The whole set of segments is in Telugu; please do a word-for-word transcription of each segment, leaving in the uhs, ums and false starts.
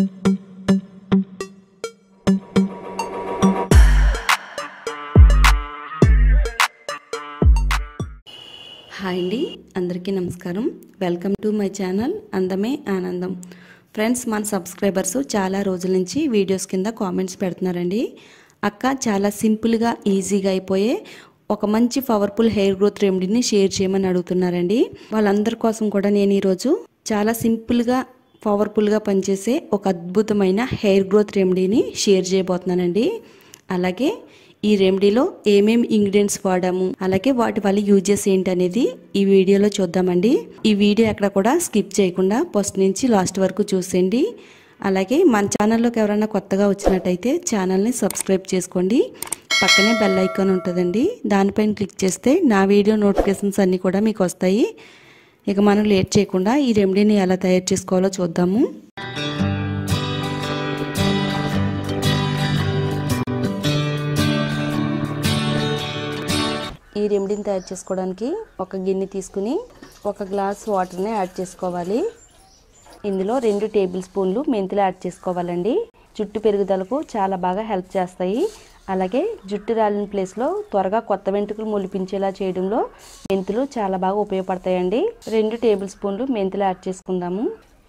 హాయ్ అండి, అందరికీ నమస్కారం. వెల్కమ్ టు మై ఛానల్ అందమే ఆనందం. ఫ్రెండ్స్, మన సబ్స్క్రైబర్స్ చాలా రోజుల నుంచి వీడియోస్ కింద కామెంట్స్ పెడుతున్నారండి. అక్క చాలా సింపుల్గా ఈజీగా అయిపోయే ఒక మంచి పవర్ఫుల్ హెయిర్ గ్రోత్ రెమెడీని షేర్ చేయమని అడుగుతున్నారండి. వాళ్ళందరి కోసం కూడా నేను ఈరోజు చాలా సింపుల్గా పవర్ఫుల్గా పనిచేసే ఒక అద్భుతమైన హెయిర్ గ్రోత్ రెమెడీని షేర్ చేయబోతున్నానండి. అలాగే ఈ రెమెడీలో ఏమేమి ఇంగ్రీడియంట్స్ వాడాము, అలాగే వాటి వల్ల యూజెస్ ఏంటి అనేది ఈ వీడియోలో చూద్దామండి. ఈ వీడియో ఎక్కడ కూడా స్కిప్ చేయకుండా ఫస్ట్ నుంచి లాస్ట్ వరకు చూసేయండి. అలాగే మన ఛానల్లోకి ఎవరైనా కొత్తగా వచ్చినట్టయితే ఛానల్ని సబ్స్క్రైబ్ చేసుకోండి. పక్కనే బెల్ ఐకాన్ ఉంటుందండి, దానిపైన క్లిక్ చేస్తే నా వీడియో నోటిఫికేషన్స్ అన్నీ కూడా మీకు వస్తాయి. ఇక మనం లేట్ చేయకుండా ఈ రెమెడీని ఎలా తయారు చేసుకోవాలో చూద్దాము. ఈ రెమెడీని తయారు చేసుకోవడానికి ఒక గిన్నె తీసుకుని ఒక గ్లాస్ వాటర్ని యాడ్ చేసుకోవాలి. ఇందులో రెండు టేబుల్ స్పూన్లు మెంతులు యాడ్ చేసుకోవాలండి. జుట్టు పెరుగుదలకు చాలా బాగా హెల్ప్ చేస్తాయి. అలాగే జుట్టు రాలిన ప్లేస్లో త్వరగా కొత్త వెంట్రుకలు మొలిపించేలా చేయడంలో మెంతులు చాలా బాగా ఉపయోగపడతాయండి. రెండు టేబుల్ స్పూన్లు మెంతులు యాడ్ చేసుకుందాము.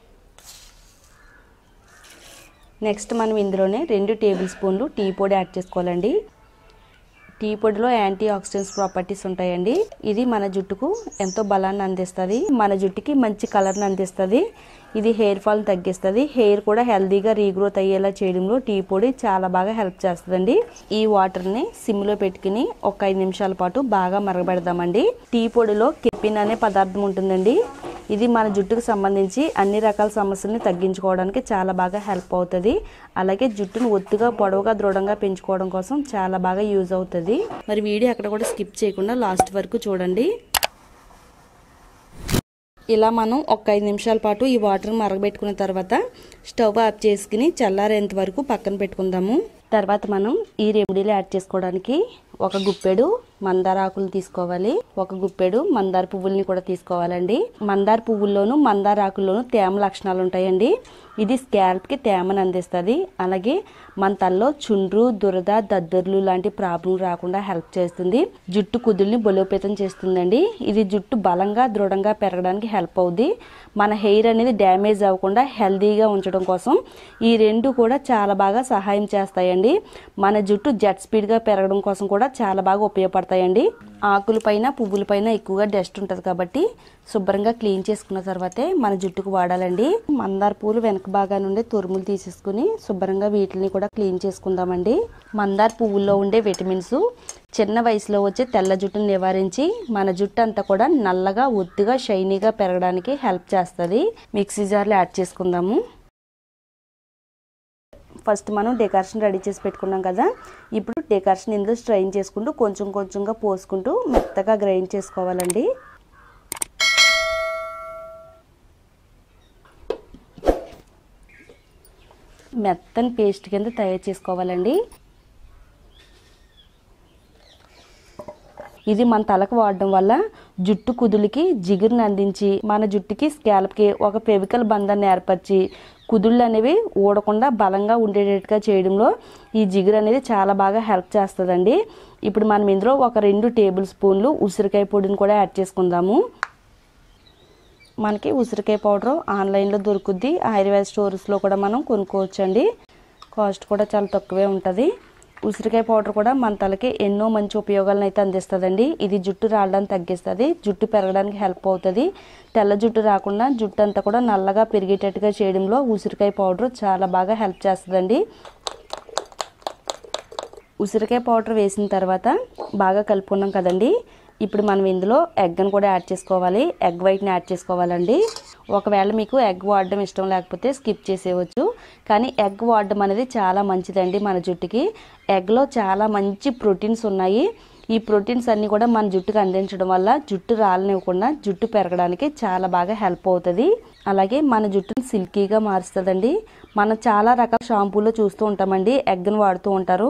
నెక్స్ట్ మనం ఇందులోనే రెండు టేబుల్ స్పూన్లు టీ పొడి యాడ్ చేసుకోవాలండి. టీ పొడిలో యాంటీ ఆక్సిడెంట్స్ ప్రాపర్టీస్ ఉంటాయండి. ఇది మన జుట్టుకు ఎంతో బలాన్ని అందిస్తుంది, మన జుట్టుకి మంచి కలర్ని అందిస్తుంది. ఇది హెయిర్ ఫాల్ తగ్గిస్తుంది. హెయిర్ కూడా హెల్దీగా రీగ్రోత్ అయ్యేలా చేయడంలో టీ పొడి చాలా బాగా హెల్ప్ చేస్తుందండి. ఈ వాటర్ని సిమ్లో పెట్టుకుని ఒక ఐదు నిమిషాల పాటు బాగా మరగబెడదామండి. టీ పొడిలో కెపిన్ అనే పదార్థం ఉంటుందండి. ఇది మన జుట్టుకు సంబంధించి అన్ని రకాల సమస్యల్ని తగ్గించుకోవడానికి చాలా బాగా హెల్ప్ అవుతుంది. అలాగే జుట్టును ఒత్తుగా పొడవుగా దృఢంగా పెంచుకోవడం కోసం చాలా బాగా యూజ్ అవుతుంది. మరి వీడియో అక్కడ కూడా స్కిప్ చేయకుండా లాస్ట్ వరకు చూడండి. ఇలా మనం ఒక ఐదు నిమిషాల పాటు ఈ వాటర్ మరగబెట్టుకున్న తర్వాత స్టవ్ ఆఫ్ చేసుకుని చల్లారేంత వరకు పక్కన పెట్టుకుందాము. తర్వాత మనం ఈ రెమెడీలో యాడ్ చేసుకోవడానికి ఒక గుప్పెడు మందార ఆకులు తీసుకోవాలి. ఒక గుప్పెడు మందార పువ్వుల్ని కూడా తీసుకోవాలండి. మందార పువ్వుల్లోనూ మందార ఆకుల్లోనూ తేమ లక్షణాలు ఉంటాయండి. ఇది స్కాల్ప్కి తేమను అందిస్తుంది. అలాగే మన తలలో చుండ్రు, దురద, దద్దుర్లు లాంటి ప్రాబ్లం రాకుండా హెల్ప్ చేస్తుంది. జుట్టు కుదుల్ని బలోపేతం చేస్తుందండి. ఇది జుట్టు బలంగా దృఢంగా పెరగడానికి హెల్ప్ అవుద్ది. మన హెయిర్ అనేది డ్యామేజ్ అవ్వకుండా హెల్దీగా ఉంచడం కోసం ఈ రెండు కూడా చాలా బాగా సహాయం చేస్తాయండి. మన జుట్టు జెట్ స్పీడ్గా పెరగడం కోసం కూడా చాలా బాగా ఉపయోగపడతాయండి. ఆకుల పైన పువ్వుల పైన ఎక్కువగా డస్ట్ ఉంటుంది కాబట్టి శుభ్రంగా క్లీన్ చేసుకున్న తర్వాతే మన జుట్టుకు వాడాలండి. మందార పూలు వెనక భాగా నుండి తురుములు తీసేసుకుని శుభ్రంగా వీటిని కూడా క్లీన్ చేసుకుందామండి. మందార పువ్వుల్లో ఉండే విటమిన్స్ చిన్న వయసులో వచ్చే తెల్ల జుట్టును నివారించి మన జుట్టు అంతా కూడా నల్లగా ఒత్తుగా షైనీగా పెరగడానికి హెల్ప్ చేస్తుంది. మిక్సీ జార్లో యాడ్ చేసుకుందాము. ఫస్ట్ మనం డెకాషన్ రెడీ చేసి పెట్టుకున్నాం కదా, ఇప్పుడు డెకాషన్ ఇందులో స్ట్రైన్ చేసుకుంటూ కొంచెం కొంచెంగా పోసుకుంటూ మెత్తగా గ్రైండ్ చేసుకోవాలండి. మెత్తని పేస్ట్ కింద తయారు చేసుకోవాలండి. ఇది మన తలకు వాడడం వల్ల జుట్టు కుదులకి జిగురుని అందించి మన జుట్టుకి స్కాల్ప్కి ఒక ఫెవికల్ బంధాన్ని ఏర్పరిచి కుదుళ్ళు అనేవి ఊడకుండా బలంగా ఉండేటట్టుగా చేయడంలో ఈ జిగురు అనేది చాలా బాగా హెల్ప్ చేస్తుందండి. ఇప్పుడు మనం ఇందులో ఒక రెండు టేబుల్ స్పూన్లు ఉసిరికాయ పొడిని కూడా యాడ్ చేసుకుందాము. మనకి ఉసిరికాయ పౌడర్ ఆన్లైన్లో దొరుకుద్ది. ఆయుర్వేద స్టోర్స్లో కూడా మనం కొనుక్కోవచ్చండి. కాస్ట్ కూడా చాలా తక్కువే ఉంటుంది. ఉసిరికాయ పౌడర్ కూడా మన తలకి ఎన్నో మంచి ఉపయోగాలను అయితే అందిస్తుందండి. ఇది జుట్టు రావడానికి తగ్గిస్తుంది, జుట్టు పెరగడానికి హెల్ప్ అవుతుంది. తెల్ల జుట్టు రాకుండా జుట్టు అంతా కూడా నల్లగా పెరిగేటట్టుగా చేయడంలో ఉసిరికాయ పౌడర్ చాలా బాగా హెల్ప్ చేస్తుందండి. ఉసిరికాయ పౌడర్ వేసిన తర్వాత బాగా కలుపుకున్నాం కదండి. ఇప్పుడు మనం ఇందులో ఎగ్ని కూడా యాడ్ చేసుకోవాలి. ఎగ్ వైట్ని యాడ్ చేసుకోవాలండి. ఒకవేళ మీకు ఎగ్ వాడడం ఇష్టం లేకపోతే స్కిప్ చేసేయవచ్చు, కానీ ఎగ్ వాడడం అనేది చాలా మంచిదండి మన జుట్టుకి. ఎగ్లో చాలా మంచి ప్రోటీన్స్ ఉన్నాయి. ఈ ప్రోటీన్స్ అన్నీ కూడా మన జుట్టుకు అందించడం వల్ల జుట్టు రాలనివ్వకుండా జుట్టు పెరగడానికి చాలా బాగా హెల్ప్ అవుతుంది. అలాగే మన జుట్టుని సిల్కీగా మారుస్తుందండి. మనం చాలా రకాల షాంపూలో చూస్తూ ఉంటామండి, ఎగ్ని వాడుతూ ఉంటారు.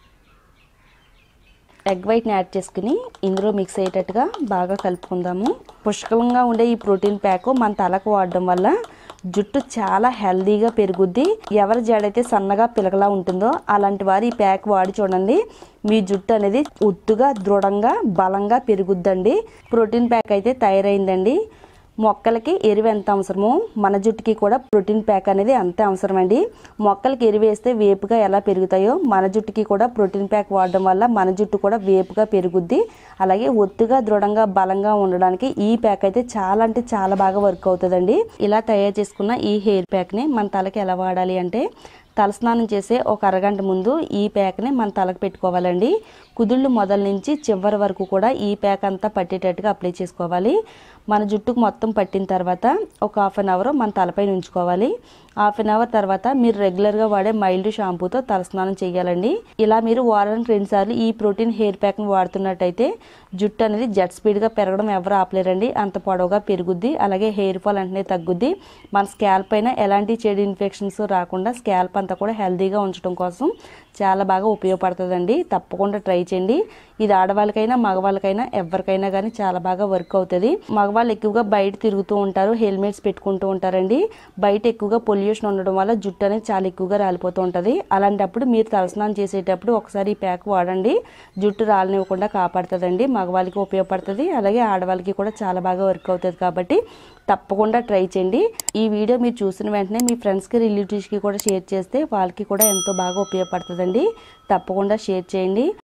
ఎగ్ వైట్ని యాడ్ చేసుకుని ఇందులో మిక్స్ అయ్యేటట్టుగా బాగా కలుపుకుందాము. పుష్కలంగా ఉండే ఈ ప్రోటీన్ ప్యాక్ మన తలకు వాడడం వల్ల జుట్టు చాలా హెల్దీగా పెరుగుద్ది. ఎవరి జడైతే సన్నగా పిలకలా ఉంటుందో అలాంటి వారు ఈ ప్యాక్ వాడి చూడండి, మీ జుట్టు అనేది ఒత్తుగా దృఢంగా బలంగా పెరుగుద్దండి. ప్రోటీన్ ప్యాక్ అయితే తయారైందండి. మొక్కలకి ఎరువు ఎంత అవసరమో మన జుట్టుకి కూడా ప్రోటీన్ ప్యాక్ అనేది అంతే అవసరం అండి. మొక్కలకి ఎరువు వేస్తే వేపుగా ఎలా పెరుగుతాయో మన జుట్టుకి కూడా ప్రోటీన్ ప్యాక్ వాడడం వల్ల మన జుట్టు కూడా వేపుగా పెరుగుద్ది. అలాగే ఒత్తుగా దృఢంగా బలంగా ఉండడానికి ఈ ప్యాక్ అయితే చాలా అంటే చాలా బాగా వర్క్ అవుతుందండి. ఇలా తయారు చేసుకున్న ఈ హెయిర్ ప్యాక్ని మన తలకి ఎలా వాడాలి అంటే, తలస్నానం చేసే ఒక అరగంట ముందు ఈ ప్యాక్ని మన తలకు పెట్టుకోవాలండి. కుదుళ్ళు మొదల నుంచి చివరి వరకు కూడా ఈ ప్యాక్ అంతా పట్టేటట్టుగా అప్లై చేసుకోవాలి. మన జుట్టుకు మొత్తం పట్టిన తర్వాత ఒక హాఫ్ అన్ అవర్ మన తలపైన ఉంచుకోవాలి. హాఫ్ అన్ అవర్ తర్వాత మీరు రెగ్యులర్గా వాడే మైల్డ్ షాంపూతో తలస్నానం చేయాలండి. ఇలా మీరు వారానికి రెండు సార్లు ఈ ప్రోటీన్ హెయిర్ ప్యాక్ని వాడుతున్నట్టయితే జుట్టు అనేది జెట్ స్పీడ్గా పెరగడం ఎవరు ఆపలేరండి. అంత పొడవుగా పెరుగుద్ది. అలాగే హెయిర్ ఫాల్ వెంటనే తగ్గుద్ది. మన స్కాల్ప్ పైన ఎలాంటి చెడు ఇన్ఫెక్షన్స్ రాకుండా స్కాల్ప్ అంతా కూడా హెల్తీగా ఉంచడం కోసం చాలా బాగా ఉపయోగపడుతుందండి. తప్పకుండా ట్రై చేయండి. ఇది ఆడవాళ్ళకైనా మగవాళ్ళకైనా ఎవరికైనా కానీ చాలా బాగా వర్క్ అవుతుంది. మగవాళ్ళు ఎక్కువగా బయట తిరుగుతూ ఉంటారు, హెల్మెట్స్ పెట్టుకుంటూ ఉంటారండి. బయట ఎక్కువగా పొల్యూషన్ ఉండడం వల్ల జుట్టు అనేది చాలా ఎక్కువగా రాలిపోతూ ఉంటుంది. అలాంటప్పుడు మీరు తలస్నానం చేసేటప్పుడు ఒకసారి ఈ ప్యాక్ వాడండి. జుట్టు రాలనివ్వకుండా కాపాడుతుందండి. మగవాళ్ళకి ఉపయోగపడుతుంది, అలాగే ఆడవాళ్ళకి కూడా చాలా బాగా వర్క్ అవుతుంది. కాబట్టి తప్పకుండా ట్రై చేయండి. ఈ వీడియో మీరు చూసిన వెంటనే మీ ఫ్రెండ్స్కి రిలేటివ్స్కి కూడా షేర్ చేస్తే వాళ్ళకి కూడా ఎంతో బాగా ఉపయోగపడుతుందండి. తప్పకుండా షేర్ చేయండి.